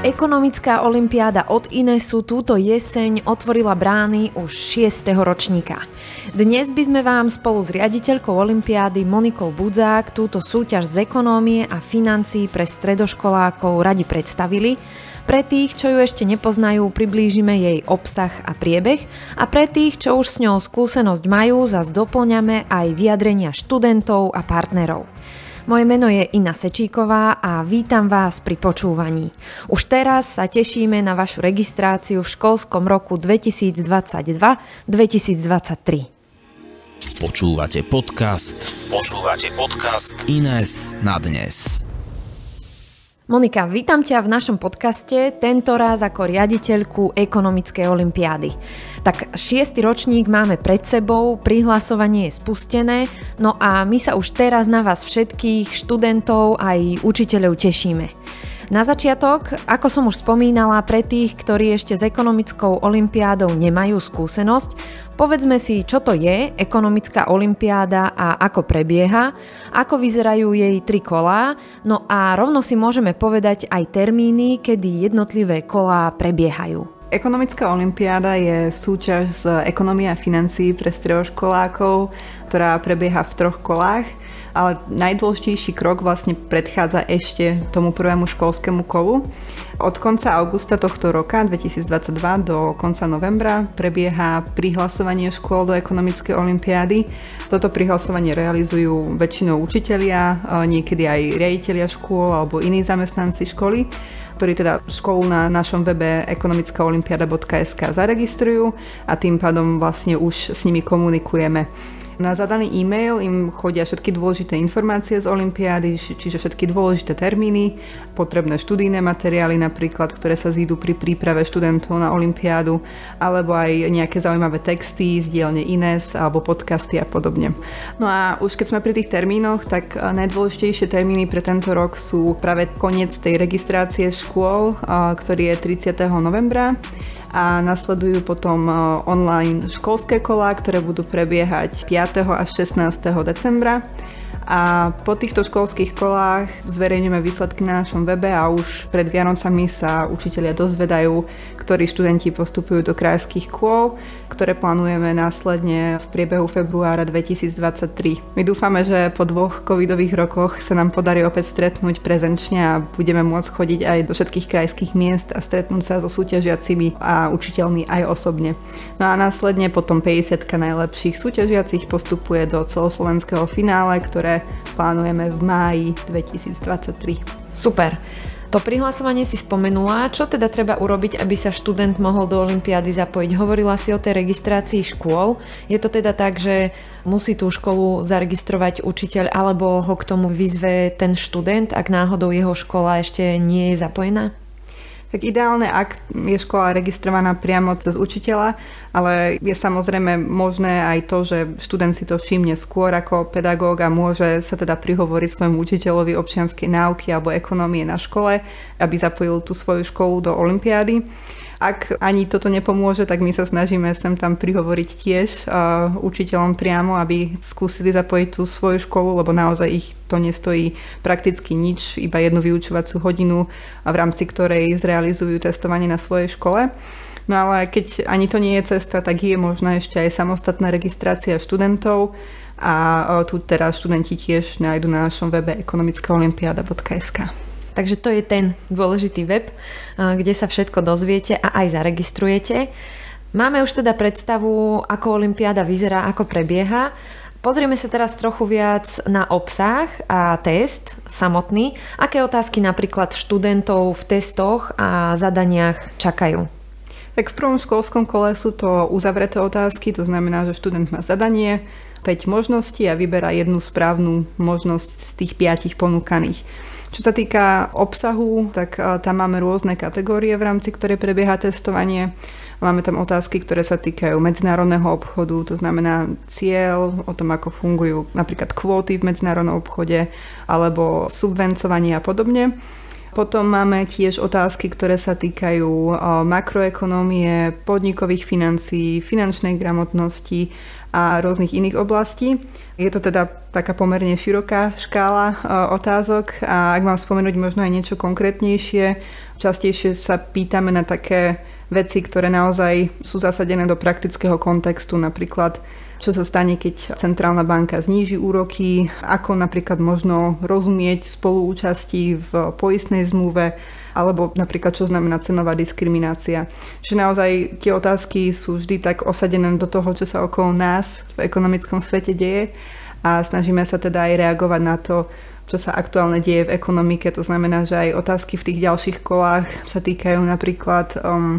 Ekonomická olympiáda od Inesu túto jeseň otvorila brány už 6. ročníka. Dnes by sme vám spolu s riaditeľkou olympiády Monikou Budzák túto súťaž z ekonómie a financií pre stredoškolákov radi predstavili. Pre tých, čo ju ešte nepoznajú, priblížime jej obsah a priebeh a pre tých, čo už s ňou skúsenosť majú, zas doplňame aj vyjadrenia študentov a partnerov. Moje meno je Ina Sečíková a vítam vás pri počúvaní. Už teraz sa tešíme na vašu registráciu v školskom roku 2022-2023. Počúvate podcast Ines na dnes. Monika, vítam ťa v našom podcaste, tentoraz ako riaditeľku Ekonomickej olympiády. Tak 6. ročník máme pred sebou, prihlasovanie je spustené, no a my sa už teraz na vás všetkých, študentov aj učiteľov tešíme. Na začiatok, ako som už spomínala, pre tých, ktorí ešte s ekonomickou olympiádou nemajú skúsenosť, povedzme si, čo to je ekonomická olympiáda a ako prebieha, ako vyzerajú jej 3 kolá, no a rovno si môžeme povedať aj termíny, kedy jednotlivé kolá prebiehajú. Ekonomická olympiáda je súťaž z ekonomie a financií pre stredoškolákov, ktorá prebieha v 3 kolách. Ale najdôležitejší krok vlastne predchádza ešte tomu prvému školskému kolu. Od konca augusta tohto roka, 2022, do konca novembra prebieha prihlasovanie škôl do ekonomickej olympiády. Toto prihlasovanie realizujú väčšinou učitelia, niekedy aj riaditelia škôl alebo iní zamestnanci školy, ktorí teda školu na našom webe ekonomickaolympiada.sk zaregistrujú a tým pádom vlastne už s nimi komunikujeme. Na zadaný e-mail im chodia všetky dôležité informácie z olympiády, čiže všetky dôležité termíny, potrebné študijné materiály napríklad, ktoré sa zídu pri príprave študentov na olympiádu, alebo aj nejaké zaujímavé texty z dielne Ines alebo podcasty a podobne. No a už keď sme pri tých termínoch, tak najdôležitejšie termíny pre tento rok sú práve koniec tej registrácie škôl, ktorý je 30. novembra. A nasledujú potom online školské kolá, ktoré budú prebiehať 5. až 16. decembra. A po týchto školských kolách zverejňujeme výsledky na našom webe a už pred Vianocami sa učitelia dozvedajú, ktorí študenti postupujú do krajských kôl, ktoré plánujeme následne v priebehu februára 2023. My dúfame, že po 2 covidových rokoch sa nám podarí opäť stretnúť prezenčne a budeme môcť chodiť aj do všetkých krajských miest a stretnúť sa so súťažiacimi a učiteľmi aj osobne. No a následne potom 50 najlepších súťažiacich postupuje do celoslovenského finále, ktoré plánujeme v máji 2023. Super. To prihlasovanie si spomenula. Čo teda treba urobiť, aby sa študent mohol do olympiády zapojiť? Hovorila si o tej registrácii škôl. Je to teda tak, že musí tú školu zaregistrovať učiteľ alebo ho k tomu vyzve ten študent, ak náhodou jeho škola ešte nie je zapojená? Tak ideálne, ak je škola registrovaná priamo cez učiteľa, ale je samozrejme možné aj to, že študent si to všimne skôr ako pedagóg a môže sa teda prihovoriť svojmu učiteľovi občianskej náuky alebo ekonómie na škole, aby zapojil tú svoju školu do olympiády. Ak ani toto nepomôže, tak my sa snažíme sem tam prihovoriť tiež učiteľom priamo, aby skúsili zapojiť tú svoju školu, lebo naozaj ich to nestojí prakticky nič, iba jednu vyučovaciu hodinu, v rámci ktorej zrealizujú testovanie na svojej škole. No ale keď ani to nie je cesta, tak je možná ešte aj samostatná registrácia študentov a tu teraz študenti tiež nájdu na našom webe ekonomickaolympiada.sk. Takže to je ten dôležitý web, kde sa všetko dozviete a aj zaregistrujete. Máme už teda predstavu, ako olympiáda vyzerá, ako prebieha. Pozrieme sa teraz trochu viac na obsah a test samotný. Aké otázky napríklad študentov v testoch a zadaniach čakajú? Tak v prvom školskom kole sú to uzavreté otázky, to znamená, že študent má zadanie, 5 možností a vyberá jednu správnu možnosť z tých 5 ponúkaných. Čo sa týka obsahu, tak tam máme rôzne kategórie, v rámci ktorej prebieha testovanie. Máme tam otázky, ktoré sa týkajú medzinárodného obchodu, to znamená cieľ, o tom, ako fungujú napríklad kvóty v medzinárodnom obchode alebo subvencovanie a podobne. Potom máme tiež otázky, ktoré sa týkajú makroekonómie, podnikových financií, finančnej gramotnosti a rôznych iných oblastí. Je to teda taká pomerne široká škála otázok a ak mám spomenúť možno aj niečo konkrétnejšie, častejšie sa pýtame na také veci, ktoré naozaj sú zasadené do praktického kontextu, napríklad čo sa stane, keď centrálna banka zníži úroky, ako napríklad možno rozumieť spoluúčasti v poistnej zmluve, alebo napríklad čo znamená cenová diskriminácia. Čiže naozaj tie otázky sú vždy tak osadené do toho, čo sa okolo nás v ekonomickom svete deje a snažíme sa teda aj reagovať na to, čo sa aktuálne deje v ekonomike. To znamená, že aj otázky v tých ďalších kolách sa týkajú napríklad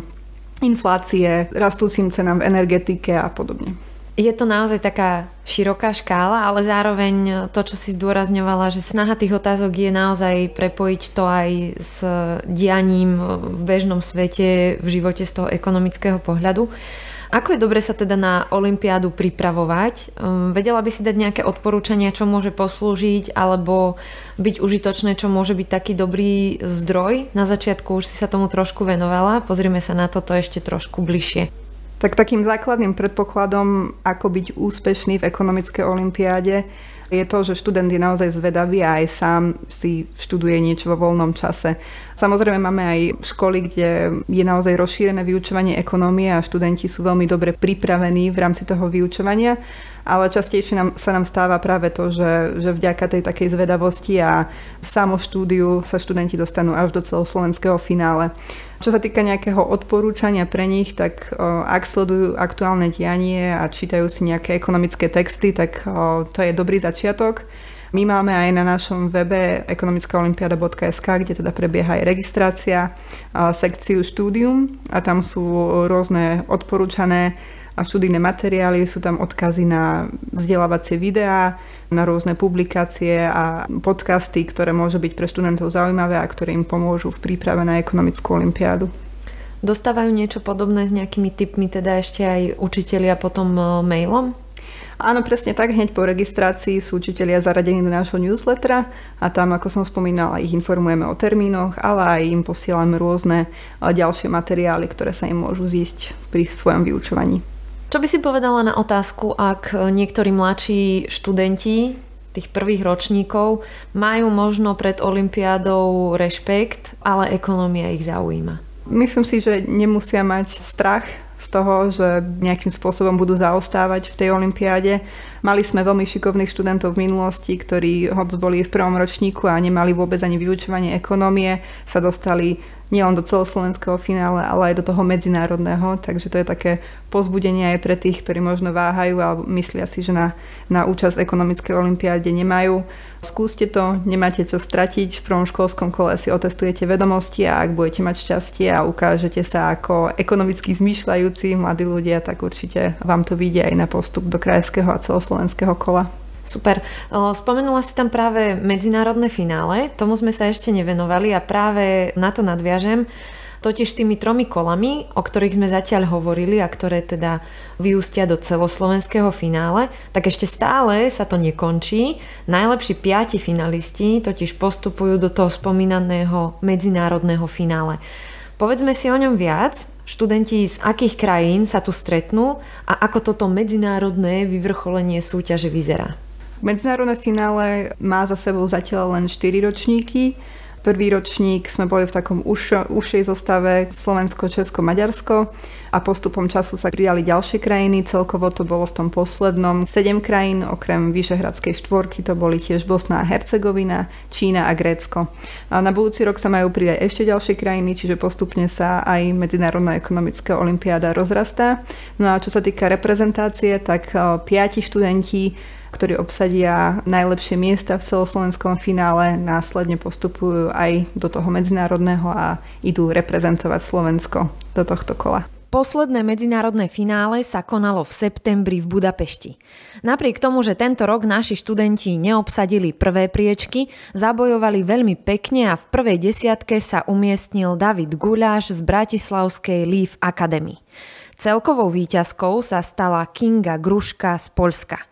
inflácie, rastúcim cenám v energetike a podobne. Je to naozaj taká široká škála, ale zároveň to, čo si zdôrazňovala, že snaha tých otázok je naozaj prepojiť to aj s dianím v bežnom svete, v živote z toho ekonomického pohľadu. Ako je dobre sa teda na olympiádu pripravovať? Vedela by si dať nejaké odporúčania, čo môže poslúžiť, alebo byť užitočné, čo môže byť taký dobrý zdroj? Na začiatku už si sa tomu trošku venovala, pozrime sa na toto ešte trošku bližšie. Tak takým základným predpokladom, ako byť úspešný v ekonomickej olympiáde, je to, že študent je naozaj zvedavý a aj sám si študuje niečo vo voľnom čase. Samozrejme máme aj školy, kde je naozaj rozšírené vyučovanie ekonómie a študenti sú veľmi dobre pripravení v rámci toho vyučovania, ale častejšie sa nám stáva práve to, že vďaka tej takej zvedavosti a samoštúdiu sa študenti dostanú až do celoslovenského finále. Čo sa týka nejakého odporúčania pre nich, tak ak sledujú aktuálne dianie a čítajú si nejaké ekonomické texty, tak to je dobrý začiatok. My máme aj na našom webe ekonomickaolympiada.sk, kde teda prebieha aj registrácia, sekciu štúdium a tam sú rôzne odporúčané študijné materiály, sú tam odkazy na vzdelávacie videá, na rôzne publikácie a podcasty, ktoré môžu byť pre študentov zaujímavé a ktoré im pomôžu v príprave na ekonomickú olympiádu. Dostávajú niečo podobné s nejakými tipmi, teda ešte aj učitelia potom mailom? Áno, presne tak. Hneď po registrácii sú učitelia zaradení do nášho newslettera a tam, ako som spomínala, ich informujeme o termínoch, ale aj im posielame rôzne ďalšie materiály, ktoré sa im môžu zísť pri svojom vyučovaní. Čo by si povedala na otázku, ak niektorí mladší študenti tých prvých ročníkov majú možno pred olympiádou rešpekt, ale ekonómia ich zaujíma? Myslím si, že nemusia mať strach z toho, že nejakým spôsobom budú zaostávať v tej olympiáde. Mali sme veľmi šikovných študentov v minulosti, ktorí hoď boli v prvom ročníku a nemali vôbec ani vyučovanie ekonómie, sa dostali nielen do celoslovenského finále, ale aj do toho medzinárodného, takže to je také povzbudenie aj pre tých, ktorí možno váhajú a myslia si, že na účasť v ekonomickej olympiáde nemajú. Skúste to, nemáte čo stratiť, v prvom školskom kole si otestujete vedomosti a ak budete mať šťastie a ukážete sa ako ekonomicky zmýšľajúci mladí ľudia, tak určite vám to vyjde aj na postup do krajského a celoslovenského kola. Super. Spomenula si tam práve medzinárodné finále, tomu sme sa ešte nevenovali a práve na to nadviažem. Totiž tými 3 kolami, o ktorých sme zatiaľ hovorili a ktoré teda vyústia do celoslovenského finále, tak ešte stále sa to nekončí. Najlepší 5 finalisti totiž postupujú do toho spomínaného medzinárodného finále. Povedzme si o ňom viac. Študenti z akých krajín sa tu stretnú a ako toto medzinárodné vyvrcholenie súťaže vyzerá? Medzinárodné finále má za sebou zatiaľ len 4 ročníky. Prvý ročník sme boli v takom užšej zostave Slovensko, Česko, Maďarsko a postupom času sa pridali ďalšie krajiny. Celkovo to bolo v tom poslednom 7 krajín, okrem Vyšehradskej štvorky to boli tiež Bosna a Hercegovina, Čína a Grécko. A na budúci rok sa majú pridať ešte ďalšie krajiny, čiže postupne sa aj Medzinárodná ekonomická olympiáda rozrastá. No a čo sa týka reprezentácie, tak 5 študenti, ktorí obsadia najlepšie miesta v celoslovenskom finále, následne postupujú aj do toho medzinárodného a idú reprezentovať Slovensko do tohto kola. Posledné medzinárodné finále sa konalo v septembri v Budapešti. Napriek tomu, že tento rok naši študenti neobsadili prvé priečky, zabojovali veľmi pekne a v prvej desiatke sa umiestnil David Guľáš z bratislavskej Leaf Academy. Celkovou víťazkou sa stala Kinga Gruška z Poľska.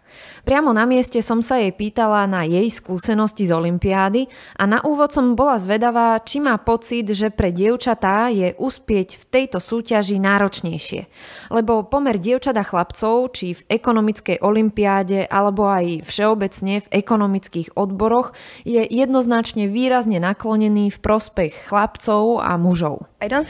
Priamo na mieste som sa jej pýtala na jej skúsenosti z olympiády a na úvod som bola zvedavá, či má pocit, že pre dievčatá je uspieť v tejto súťaži náročnejšie. Lebo pomer dievčat a chlapcov, či v ekonomickej olympiáde alebo aj všeobecne v ekonomických odboroch, je jednoznačne výrazne naklonený v prospech chlapcov a mužov.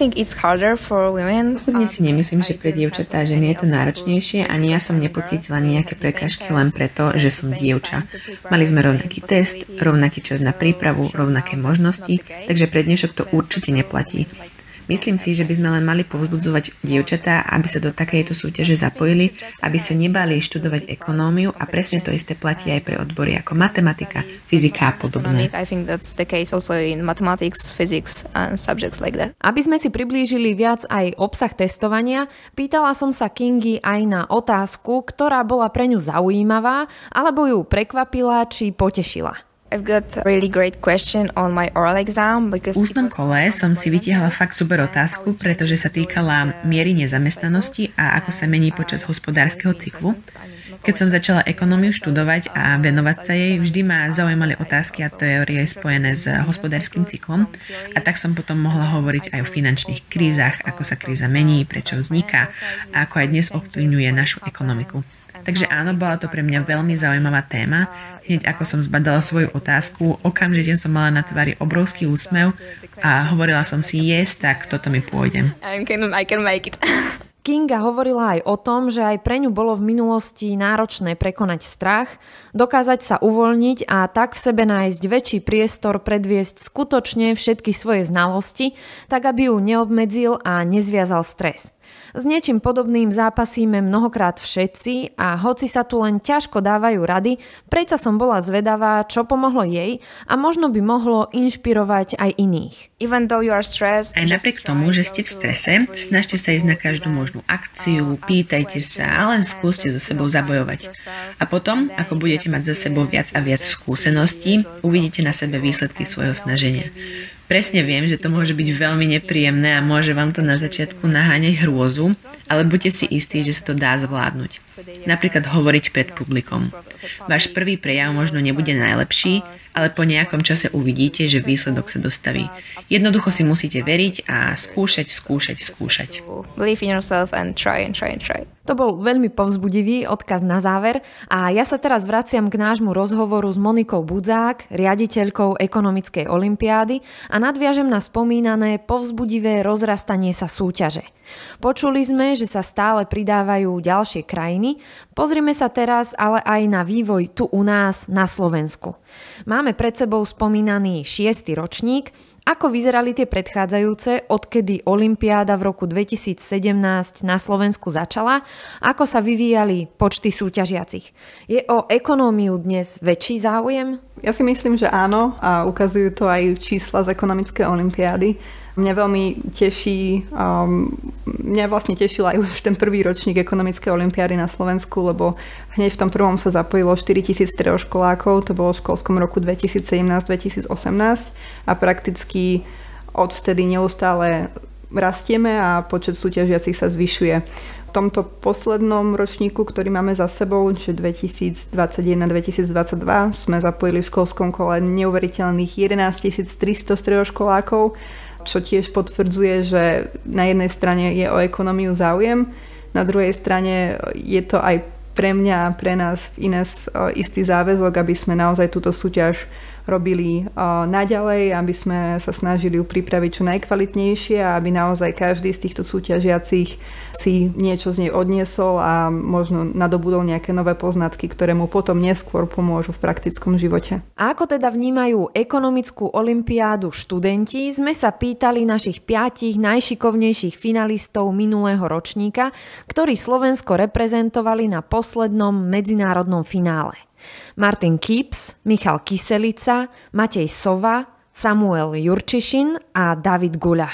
Osobne si nemyslím, že pre dievčatá a ženy je to náročnejšie, ani ja som nepocítila nejaké prekážky len preto, že som dievča. Mali sme rovnaký test, rovnaký čas na prípravu, rovnaké možnosti, takže pre dnešok to určite neplatí. Myslím si, že by sme len mali povzbudzovať dievčatá, aby sa do takejto súťaže zapojili, aby sa nebáli študovať ekonómiu a presne to isté platí aj pre odbory ako matematika, fyzika a podobné. Aby sme si priblížili viac aj obsah testovania, pýtala som sa Kingy aj na otázku, ktorá bola pre ňu zaujímavá, alebo ju prekvapila či potešila. V ústnom kole som si vytiahla fakt super otázku, pretože sa týkala miery nezamestnanosti a ako sa mení počas hospodárskeho cyklu. Keď som začala ekonómiu študovať a venovať sa jej, vždy ma zaujímali otázky a teórie spojené s hospodárskym cyklom a tak som potom mohla hovoriť aj o finančných krízach, ako sa kríza mení, prečo vzniká a ako aj dnes ovplyvňuje našu ekonomiku. Takže áno, bola to pre mňa veľmi zaujímavá téma. Hneď ako som zbadala svoju otázku, okamžite som mala na tvári obrovský úsmev a hovorila som si, tak toto mi pôjde. Kinga hovorila aj o tom, že aj pre ňu bolo v minulosti náročné prekonať strach, dokázať sa uvoľniť a tak v sebe nájsť väčší priestor predviesť skutočne všetky svoje znalosti, tak aby ju neobmedzil a nezviazal stres. S niečím podobným zápasíme mnohokrát všetci a hoci sa tu len ťažko dávajú rady, predsa som bola zvedavá, čo pomohlo jej a možno by mohlo inšpirovať aj iných. Aj napriek tomu, že ste v strese, snažte sa ísť na každú možnú akciu, pýtajte sa a len skúste so sebou zabojovať. A potom, ako budete mať za sebou viac a viac skúseností, uvidíte na sebe výsledky svojho snaženia. Presne viem, že to môže byť veľmi nepríjemné a môže vám to na začiatku naháňať hrôzu, ale buďte si istí, že sa to dá zvládnuť. Napríklad hovoriť pred publikom. Váš prvý prejav možno nebude najlepší, ale po nejakom čase uvidíte, že výsledok sa dostaví. Jednoducho si musíte veriť a skúšať. To bol veľmi povzbudivý odkaz na záver a ja sa teraz vraciam k nášmu rozhovoru s Monikou Budzák, riaditeľkou ekonomickej olympiády a nadviažem na spomínané povzbudivé rozrastanie sa súťaže. Počuli sme, že sa stále pridávajú ďalšie krajiny. Pozrime sa teraz ale aj na vývoj tu u nás na Slovensku. Máme pred sebou spomínaný 6. ročník. Ako vyzerali tie predchádzajúce, odkedy olympiáda v roku 2017 na Slovensku začala? Ako sa vyvíjali počty súťažiacich? Je o ekonómiu dnes väčší záujem? Ja si myslím, že áno a ukazujú to aj čísla z ekonomickej olympiády. Mňa veľmi teší, mňa vlastne tešil aj už ten prvý ročník ekonomickej olympiády na Slovensku, lebo hneď v tom prvom sa zapojilo 4000 stredoškolákov, to bolo v školskom roku 2017-2018 a prakticky odvtedy neustále rastieme a počet súťažiacich sa zvyšuje. V tomto poslednom ročníku, ktorý máme za sebou, čiže 2021-2022, sme zapojili v školskom kole neuveriteľných 11 300 stredoškolákov, čo tiež potvrdzuje, že na jednej strane je o ekonómiu záujem, na druhej strane je to aj pre mňa a pre nás v Ines istý záväzok, aby sme naozaj túto súťaž robili naďalej, aby sme sa snažili ju pripraviť čo najkvalitnejšie a aby naozaj každý z týchto súťažiacich si niečo z nej odniesol a možno nadobudol nejaké nové poznatky, ktoré mu potom neskôr pomôžu v praktickom živote. A ako teda vnímajú ekonomickú olympiádu študenti, sme sa pýtali našich 5 najšikovnejších finalistov minulého ročníka, ktorí Slovensko reprezentovali na poslednom medzinárodnom finále. Martin Kips, Michal Kyselica, Matej Sova, Samuel Jurčišin a David Guľaš.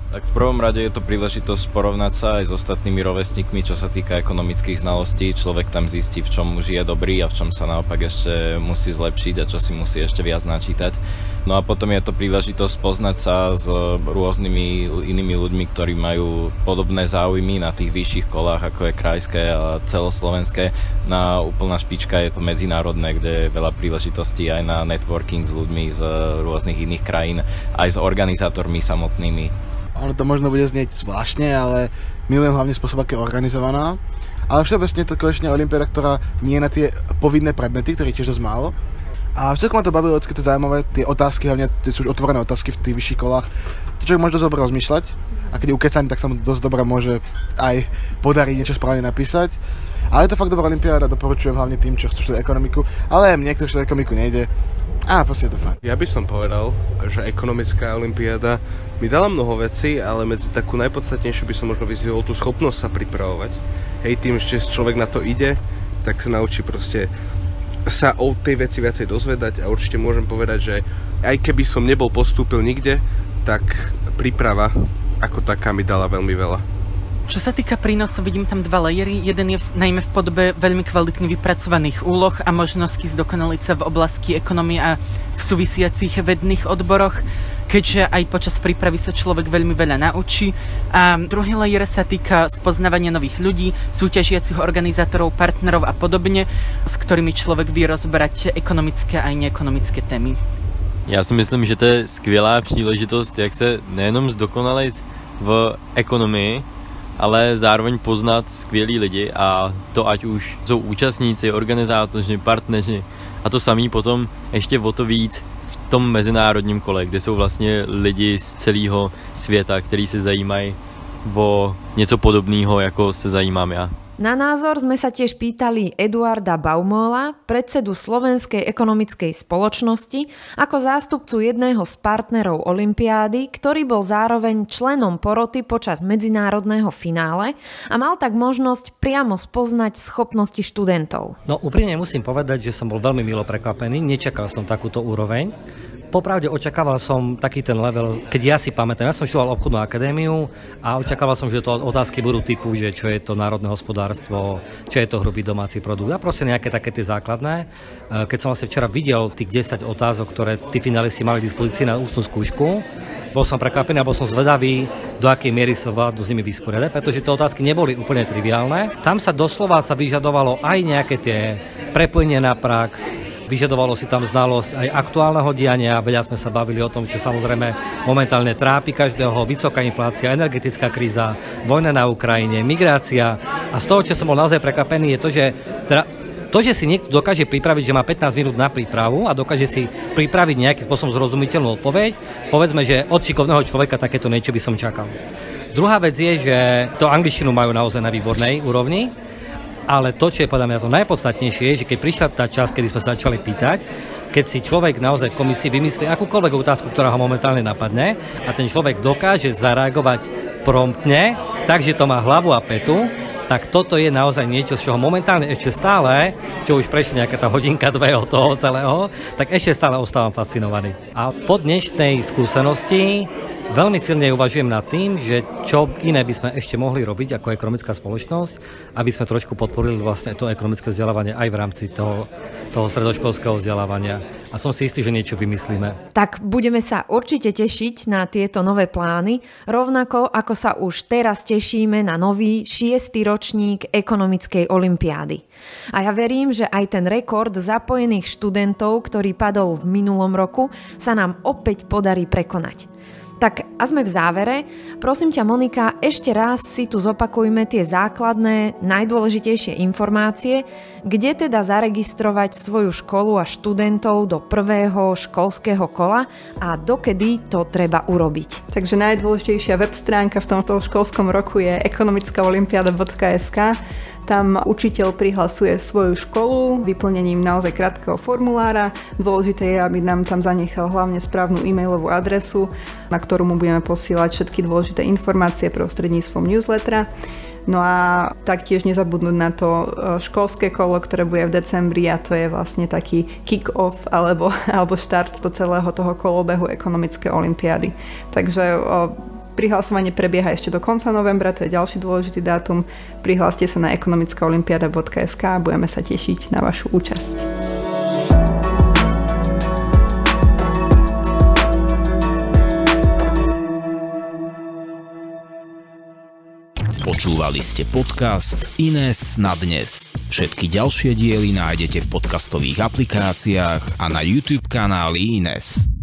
Tak v prvom rade je to príležitosť porovnať sa aj s ostatnými rovesníkmi, čo sa týka ekonomických znalostí. Človek tam zistí, v čom už je dobrý a v čom sa naopak ešte musí zlepšiť a čo si musí ešte viac načítať. No a potom je to príležitosť poznať sa s rôznymi inými ľuďmi, ktorí majú podobné záujmy na tých vyšších kolách, ako je krajské a celoslovenské. Na úplná špička je to medzinárodné, kde je veľa príležitostí aj na networking s ľuďmi z rôznych iných krajín, aj s organizátormi samotnými. Ono to možno bude znieť zvláštne, ale milujem hlavne spôsob, ako je organizovaná. Ale všeobecne je to konečne olympiáda, ktorá nie je na tie povinné predmety, ktoré je tiež dosť málo. A všetko ma to bavilo, keď to zaujímavé, tie otázky, hlavne tie sú už otvorené otázky v tých vyšších kolách. To človek môže dosť dobre rozmýšľať a keď je ukecaný, tak sa mu dosť dobre môže aj podariť niečo správne napísať. Ale je to fakt dobrá olympiáda, doporučujem hlavne tým, čo chcú študovať ekonomiku, ale aj mne, kto študuje ekonomiku, nejde. A proste je to fajn. Ja by som povedal, že ekonomická olympiáda mi dala mnoho vecí, ale medzi takú najpodstatnejšiu by som možno vyzvihol tú schopnosť sa pripravovať. Hej, tým, že človek na to ide, tak sa naučí proste sa o tej veci viacej dozvedať a určite môžem povedať, že aj keby som nebol postúpil nikde, tak príprava ako taká mi dala veľmi veľa. Čo sa týka prínosov, vidím tam dva lajery. Jeden je najmä v podobe veľmi kvalitne vypracovaných úloh a možností zdokonaliť sa v oblasti ekonomie a v súvisiacich vedných odboroch, keďže aj počas prípravy sa človek veľmi veľa naučí. A druhý lajer sa týka spoznávania nových ľudí, súťažiacich organizátorov, partnerov a podobne, s ktorými človek vie rozbrať ekonomické a neekonomické témy. Já si myslím, že to je skvělá příležitost, jak se nejenom zdokonalit v ekonomii, ale zároveň poznat skvělí lidi a to ať už jsou účastníci, organizátoři, partneři a to samý potom ještě o to víc v tom mezinárodním kole, kde jsou vlastně lidi z celého světa, kteří se zajímají o něco podobného, jako se zajímám já. Na názor sme sa tiež pýtali Eduarda Baumola, predsedu Slovenskej ekonomickej spoločnosti, ako zástupcu jedného z partnerov olympiády, ktorý bol zároveň členom poroty počas medzinárodného finále a mal tak možnosť priamo spoznať schopnosti študentov. No úprimne musím povedať, že som bol veľmi milo prekvapený, nečakal som takúto úroveň. Popravde očakával som taký ten level, keď ja si pamätám, ja som študoval obchodnú akadémiu a očakával som, že to otázky budú typu, že čo je to národné hospodárstvo, čo je to hrubý domáci produkt a proste nejaké také tie základné. Keď som vlastne včera videl tých 10 otázok, ktoré tí finalisti mali k dispozícii na ústnu skúšku, bol som prekvapený a bol som zvedavý, do akej miery sa vládu s nimi vysporiadať, pretože tie otázky neboli úplne triviálne. Tam sa doslova vyžadovalo aj nejaké tie prepojenie na prax, vyžadovalo si tam znalosť aj aktuálneho diania, veľa sme sa bavili o tom, čo samozrejme momentálne trápi každého, vysoká inflácia, energetická kríza, vojna na Ukrajine, migrácia a z toho, čo som bol naozaj prekvapený, je to, že že si niekto dokáže pripraviť, že má 15 minút na prípravu a dokáže si pripraviť nejakým spôsobom zrozumiteľnú odpoveď, povedzme, že od šikovného človeka takéto niečo by som čakal. Druhá vec je, že to angličtinu majú naozaj na výbornej úrovni, ale to, čo je podľa mňa to najpodstatnejšie, je, že keď prišla tá časť, kedy sme sa začali pýtať, keď si človek naozaj v komisii vymyslí akúkoľvek otázku, ktorá ho momentálne napadne a ten človek dokáže zareagovať promptne, takže to má hlavu a petu, tak toto je naozaj niečo, z čoho momentálne ešte stále, čo už prešli nejaká tá hodinka, dve od toho celého, tak ešte stále ostávam fascinovaný. A po dnešnej skúsenosti veľmi silne uvažujem nad tým, že čo iné by sme ešte mohli robiť ako ekonomická spoločnosť, aby sme trošku podporili vlastne to ekonomické vzdelávanie aj v rámci toho stredoškolského vzdelávania. A som si istý, že niečo vymyslíme. Tak budeme sa určite tešiť na tieto nové plány, rovnako ako sa už teraz tešíme na nový 6. ročník ekonomickej olympiády. A ja verím, že aj ten rekord zapojených študentov, ktorý padol v minulom roku, sa nám opäť podarí prekonať. Tak a sme v závere. Prosím ťa, Monika, ešte raz si tu zopakujme tie základné, najdôležitejšie informácie, kde teda zaregistrovať svoju školu a študentov do prvého školského kola a dokedy to treba urobiť. Takže najdôležitejšia web stránka v tomto školskom roku je ekonomickaolympiada.sk. Tam učiteľ prihlasuje svoju školu vyplnením naozaj krátkeho formulára. Dôležité je, aby nám tam zanechal hlavne správnu e-mailovú adresu, na ktorú mu budeme posielať všetky dôležité informácie prostredníctvom newslettera. No a taktiež nezabudnúť na to školské kolo, ktoré bude v decembri a to je vlastne taký kick-off alebo štart do celého toho kolobehu ekonomickej olympiády. Takže Prihlasovanie prebieha ešte do konca novembra, to je ďalší dôležitý dátum. Prihláste sa na ekonomickaolimpiada.sk a budeme sa tešiť na vašu účasť. Počúvali ste podcast Ines na dnes. Všetky ďalšie diely nájdete v podcastových aplikáciách a na YouTube kanáli Ines.